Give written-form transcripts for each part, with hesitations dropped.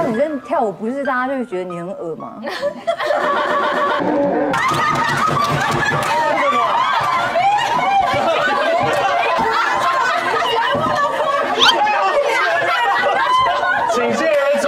女生跳舞，不是大家就会觉得你很恶吗？ 请谢而出。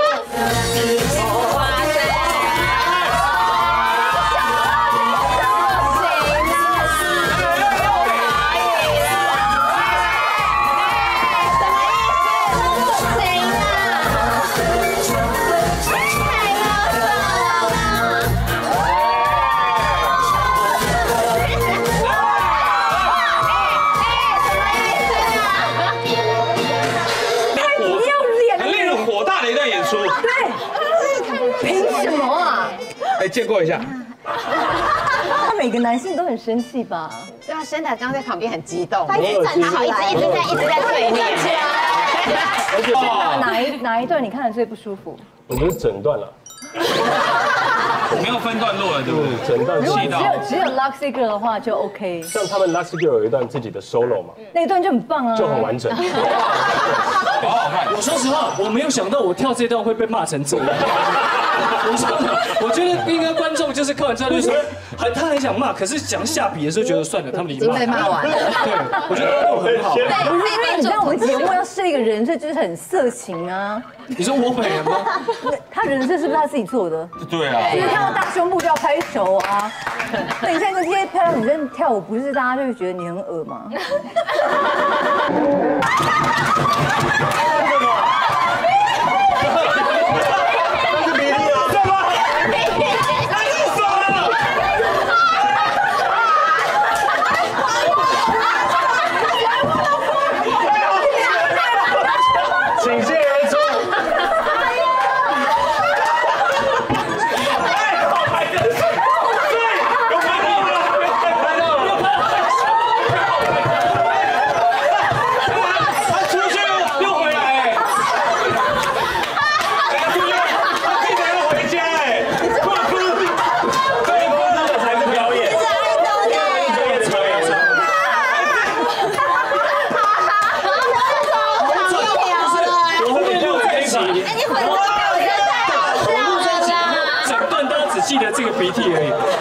见过一下， 他每个男性都很生气吧？ 对啊，生的刚在旁边很激动， 他一直站好，一直在对面。 哪一段你看的最不舒服？ 我觉得整段了。 没有分段落了，对不对？ 整段如果只有 Luxy Girl 的话就 OK。 像他们 Luxy Girl 有一段自己的 solo 嘛， 那一段就很棒啊， 就很完整。 好好看。 我说实话，我没有想到我跳这段会被骂成这样。我觉得应该观众就是看完之后就说，他很想骂，可是讲下笔的时候觉得算了，他们已经被骂完了。 对，我觉得都很好。 不是因为你知道我们节目要设一个人设，就是很色情啊。 你说我本人吗？ 他人设是不是他自己做的？ 对啊， 就是看到大胸部就要拍手啊。等一下跟这些漂亮女生跳舞，不是大家就会觉得你很恶吗？ 记得这个鼻涕而已。